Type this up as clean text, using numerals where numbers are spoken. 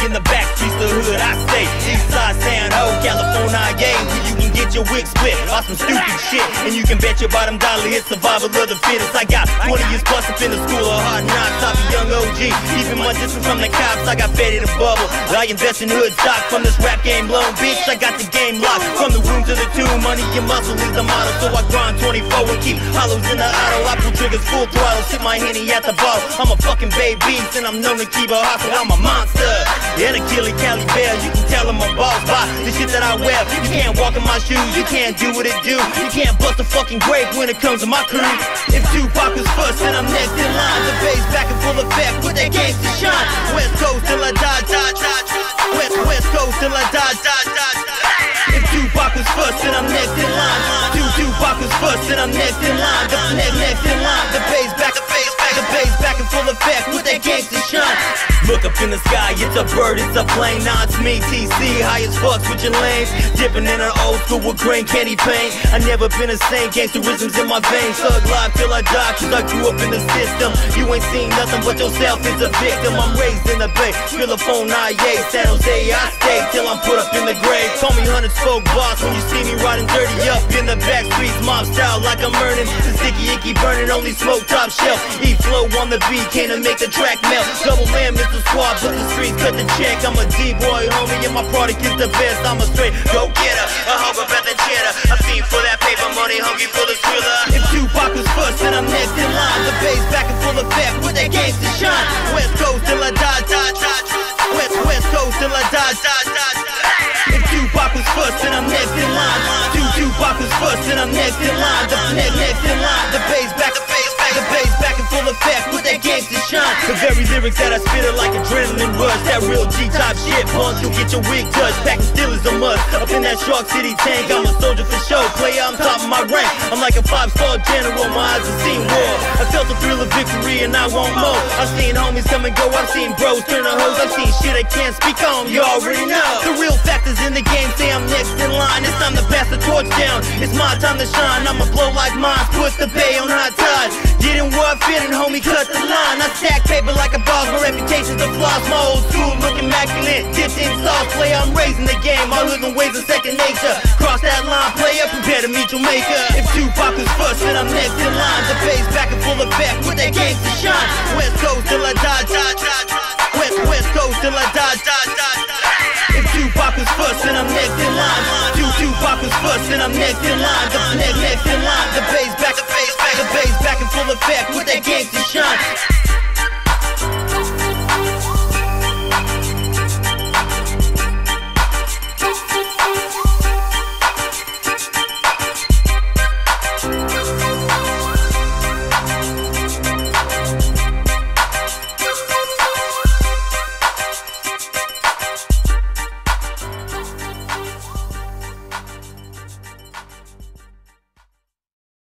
in the back streets, the hood I stay. Eastside, San Ho, California, yeah, where you can get your wig split off some stupid shit, and you can bet your bottom dollar it's survival of the fittest. I got 20 years plus up in the school of hard knocks. I'm a young OG, even my distance from the cops. I got fed in a bubble. I invest in hood stock from this rap game loan, bitch. I got the game locked from the womb to the tomb. Money and muscle is the motto, so I grind 24 and keep hollows in the auto. I pull triggers full throttle, sip my Henny at the bottle. I'm a fucking baby beast and I'm known to keep a hustle. I'm a monster, yeah, the Killer Cali Bear. You can tell I'm a boss by the shit that I wear. You can't walk in my shoes, you can't do what it do. You can't bust a fucking grape when it comes to my crew. If Tupac was first, then I'm next in line. The bass back in full effect with that gangsta shine. West Coast till I die, die, die. West Coast till I die, die, die. If Tupac was first, then I'm next in line. Tupac was first, then I'm next in line. The next in line. The bass back, the bass back in full effect with that gangsta shine. Look up in the sky, it's a bird, it's a plane. Nah, it's me, TC, high as fuck, switching lanes. Dipping in an old school with green candy paint. I never been the same, gangsterism's in my veins. Thug life till I die, cause I grew up in the system. You ain't seen nothing but yourself as a victim. I'm raised in the Bay, California, yeah, San Jose, I stay till I'm put up in the grave. Call me 100 spoke boss when you see me riding dirty up in the back streets, mob style like I'm earning. The sticky icky burning, only smoke top shelf. Eat flow on the beat, came to make the track melt. Double lamb is the squad, but the streets cut the check. I'm a D-boy, homie, and my product is the best. I'm a straight go-getter, a hog about the cheddar. I fiend for that paper money, hungry for the thriller. If Tupac was first, then I'm next in line. The bass back in full effect with that gangsta shine. West Coast till I die, die, die. West Coast till I die, die, die. If Tupac was first, then I'm next in line. Tupac was first, then I'm next in line. The next in line. The bass back, the bass back in full effect with that gangsta shine. The very lyrics that I spit are like adrenaline rush. That real G-type shit, punk, you'll get your wig touched. Packing still is a must. Up in that Shark City tank, I'm a soldier for show. Player, I'm top of my rank. I'm like a 5-star general, my eyes have seen war. I felt the thrill of victory and I want more. I've seen homies come and go, I've seen bros turn to hoes. I've seen shit I can't speak on, you already know. The real factors in the game say I'm next in line. It's time to pass the torch down, it's my time to shine. I'ma blow like mine, put the bay on high tide. Getting what fitting, homie, cut the line. I stack paper like a boss, my reputation's a floss. My old school look immaculate, dipped in sauce. Player, I'm raising the game, my living ways are second nature. Cross that line, player, prepare to meet your maker. If Tupac was first, then I'm next in line. The bass back in full effect with that gangsta shine. West Coast till I die, die, die. West Coast till I die, die, die. If Tupac was first, then I'm next in line. Tupac was first, then I'm next in line. The next in line. The bass back, the bass back in full effect with that gangsta shine.